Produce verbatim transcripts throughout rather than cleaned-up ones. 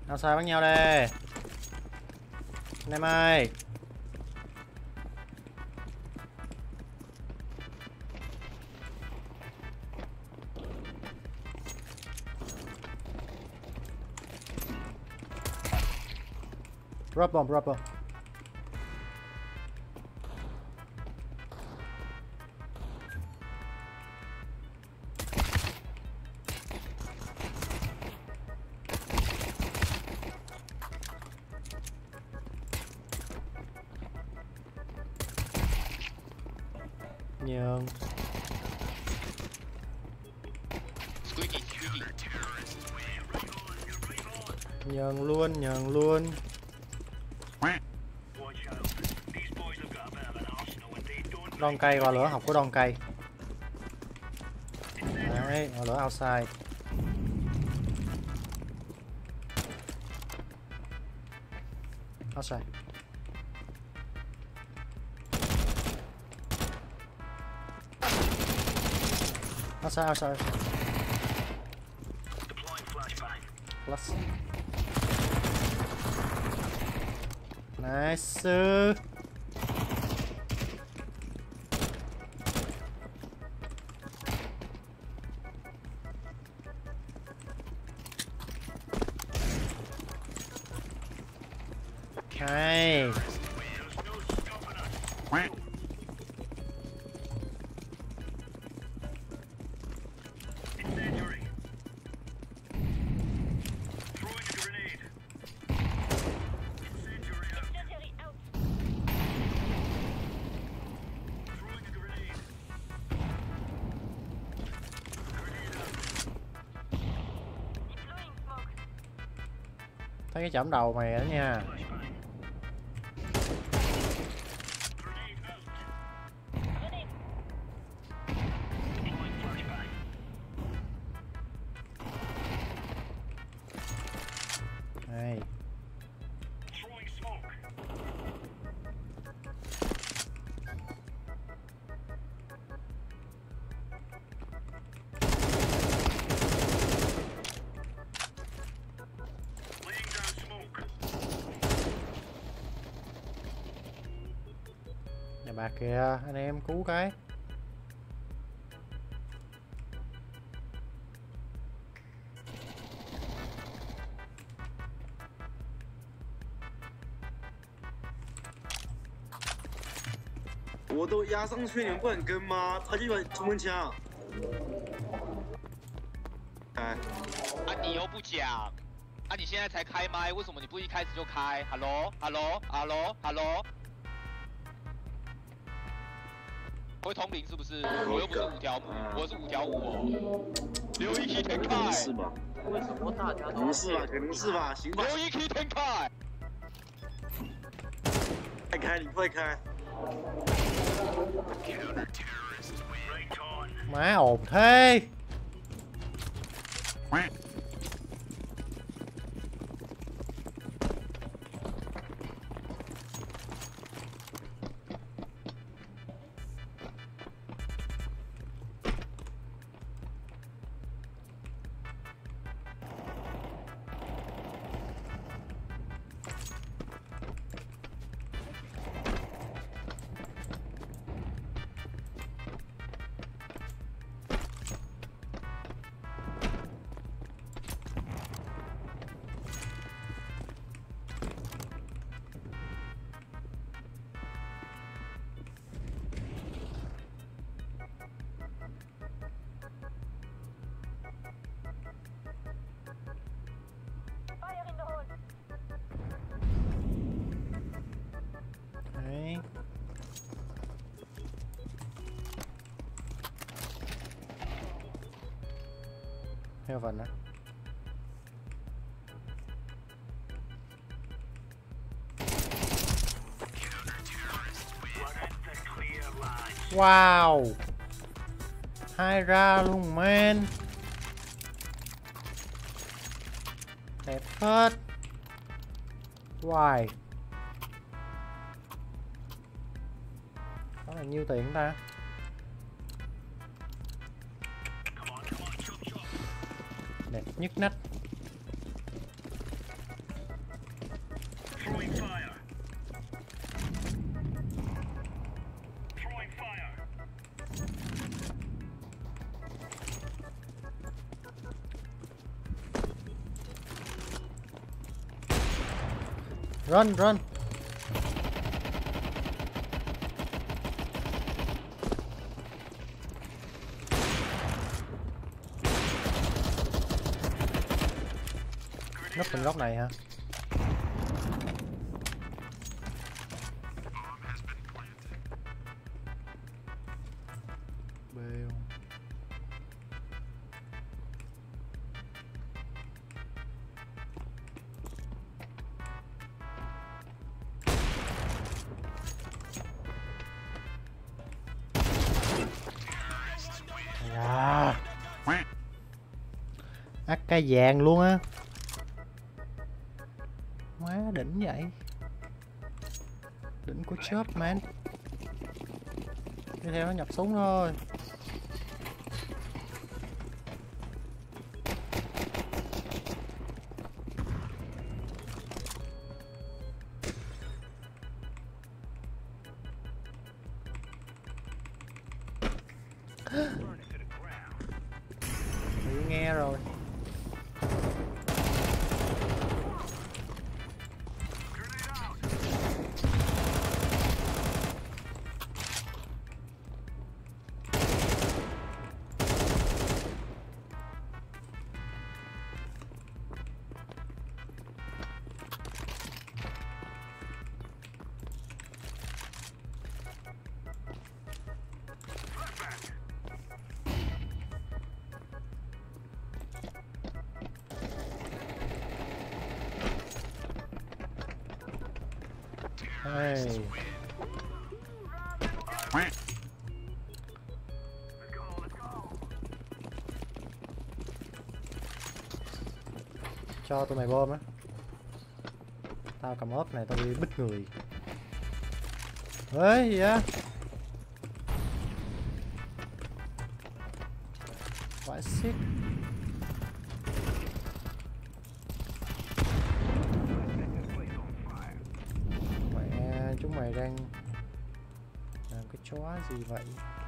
Outside bắn nhau đây. Anh em ơi. Drop bomb, drop bomb. Nhường. Nhường luôn, nhường luôn. Đòn cây vào lửa học của đòn cây. Đấy, vào lửa outside. Outside. Outside, outside. Plus. Nice. Hay. Thấy cái chỏm đầu mày đó nha. Đây. Nhà bà kìa, anh em cứu cái. 我都压上去，你们不敢跟吗？他就把冲锋枪。哎， 啊，你又不讲，啊，你现在才开麦，为什么你不一开始就开 ？Hello，Hello，Hello，Hello， 会通灵是不是？我又不是五条，我是五条悟哦。留一 key 天开。 是吧？ 为什么大家可能是吧，可能是吧，行吧。 留一 key 天开。 快开，你快开。 Má ồn thế. Đấy. Heaven á. Wow. Hai ra luôn man. Đẹp hết. Why? Đó là nhiêu tiền ta? Đẹp nhất nách. Run, run. Núp bên góc này hả? Bêu. À. Ác ca vàng luôn á. Má đỉnh vậy. Đỉnh của chớp man. Đi theo nó nhập súng thôi. Bị nghe rồi. Hey. Cho tụi mày bom á. Tao cầm ốp này tao đi bích người. Ê gì á? Vãi xít. Mẹ chúng mày đang làm cái chó gì vậy?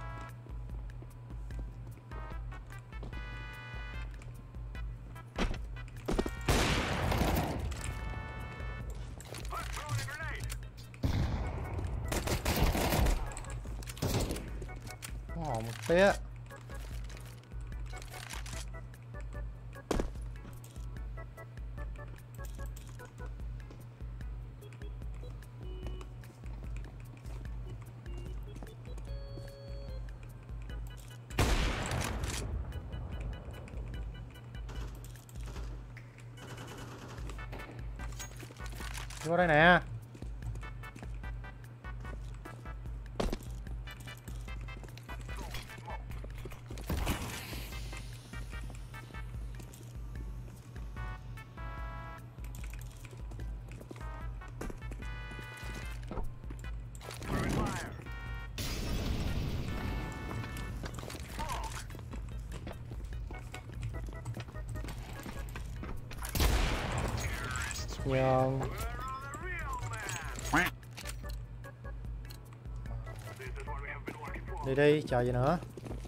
Hò một tía. Vô đây nè. Nhon. Đi đi, chờ gì nữa.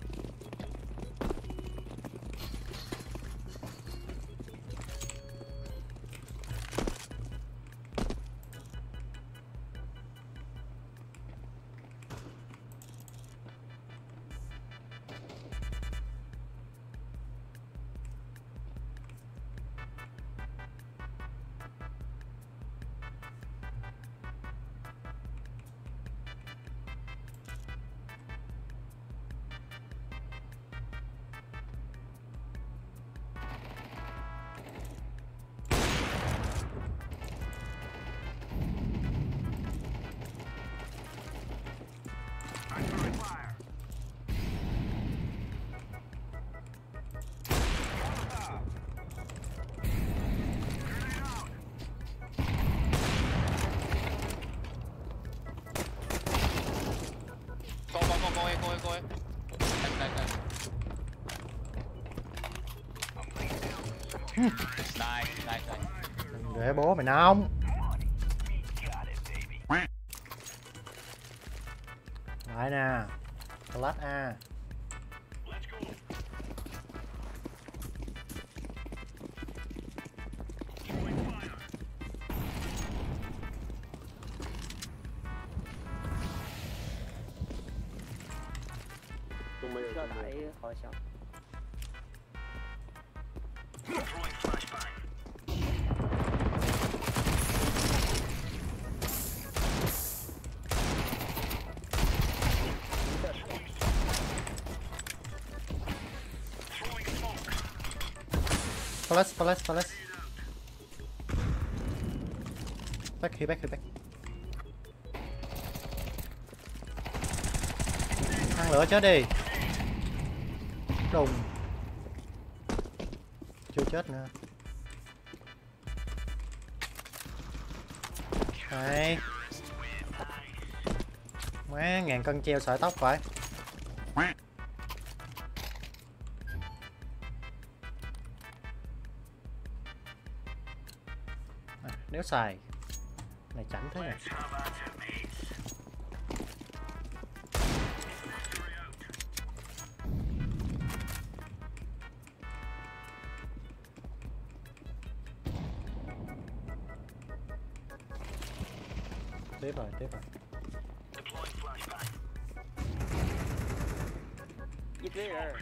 Đây, đây, đây. Để bố mày nóng. Lại nè. Class A. 没有需要打中没有 A 好像。 Flash, flash, flash. Back here, back here, back. Ăn lửa chết đi. Đùng. Chưa chết nữa. Đấy. Má, ngàn cân treo sợi tóc phải. À, nếu xài này chảnh thế này. Tiếp rồi, tiếp rồi. 一堆人。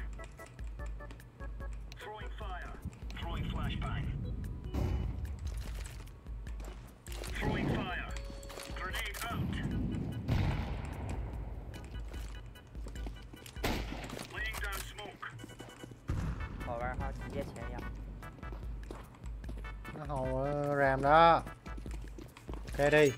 好玩哈，直接前压。 Nó hồ ram đó. Ok đi.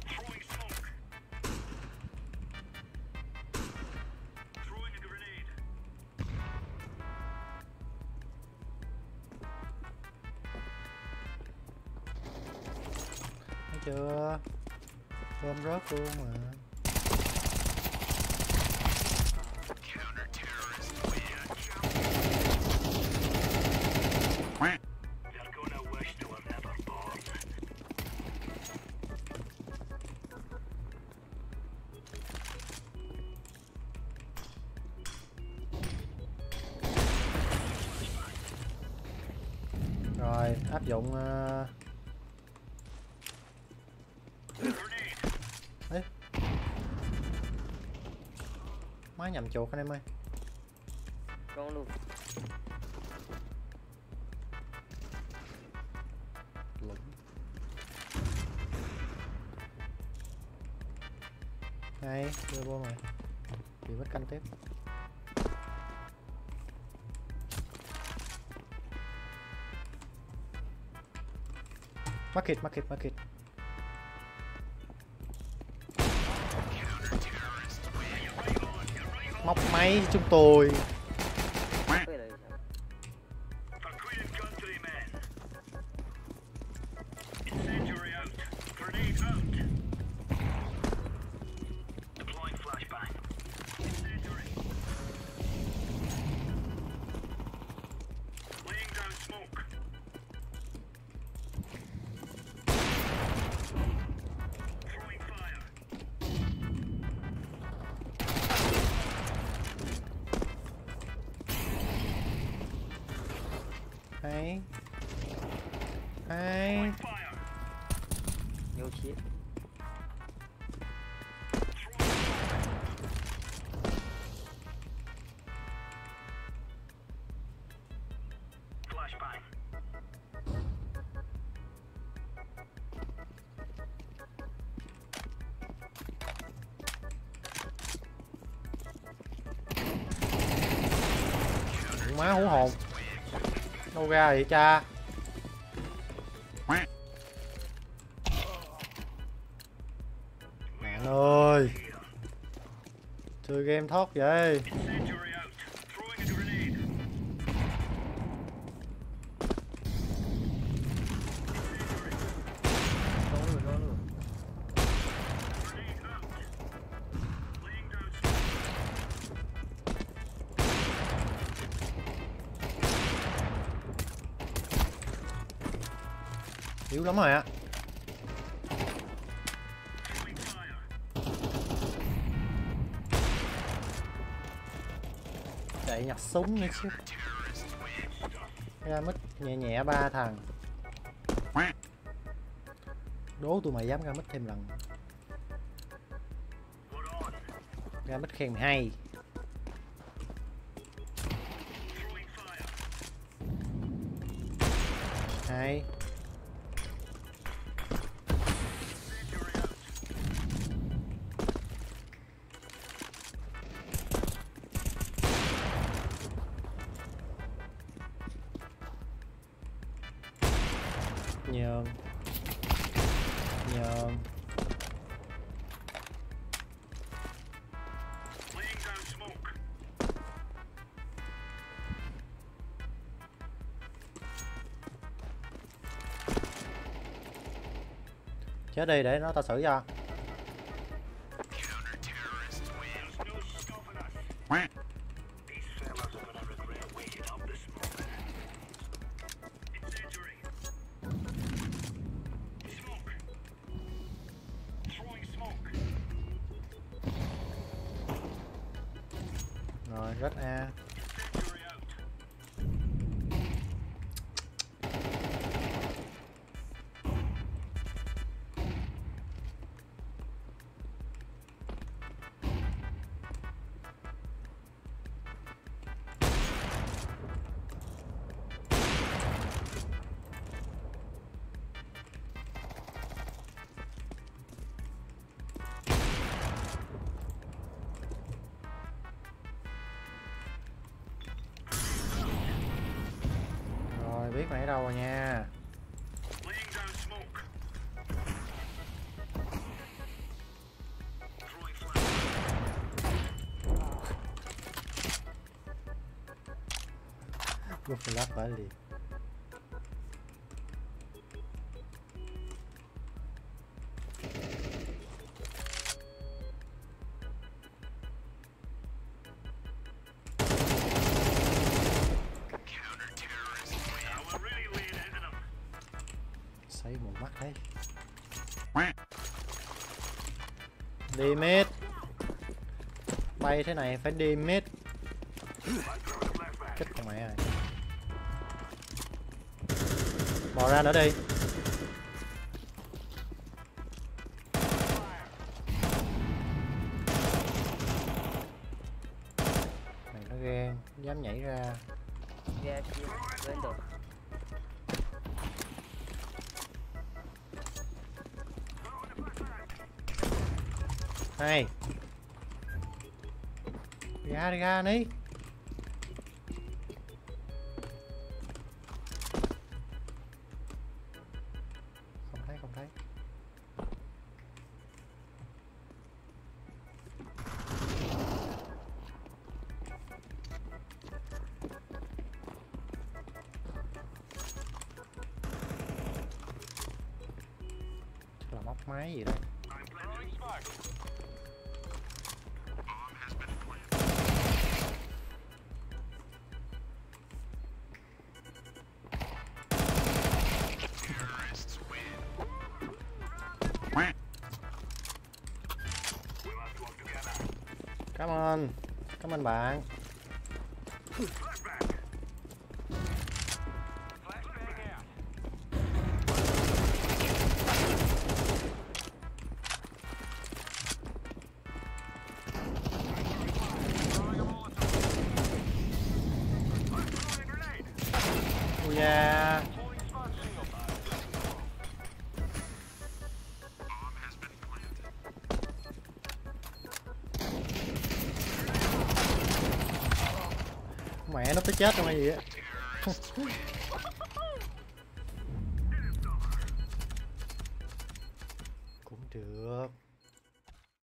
Thấy chưa? Bơm rớt luôn mà. Rồi, áp dụng uh... Ê. Má nhầm chuột anh em ơi. 中路。 Lũng. Hay, đưa vô rồi. Thì mất canh tiếp. Market, market, market. Móc máy chúng tôi. 退了一下。 Hay. Hay. 牛皮。 Má hú hồn. Đâu ra vậy cha? Mẹ ơi. Chơi game thoát vậy. Yếu lắm rồi ạ. Chạy nhặt súng nữa chứ. Ra mít nhẹ nhẹ ba thằng. Đố tụi mày dám ra mít thêm lần. Ra mít khen hay. này. Nhờn nhờn chết đi để nó ta xử cho. Rồi rất A. Biết mày ở đâu rồi nha. Gue flash balik. Xây một mắt đấy. Đi mid. Bay thế này phải đi mid. Chết con mẹ rồi. Bò ra nữa đi. Mày nó ghen, dám nhảy ra. Ghe kia, lên được. Này. Đi ra đi ra đi. Không thấy không thấy. Chắc là móc máy gì đó. Cảm ơn, cảm ơn bạn. Ui da. Mẹ nó tới chết trong hay gì á.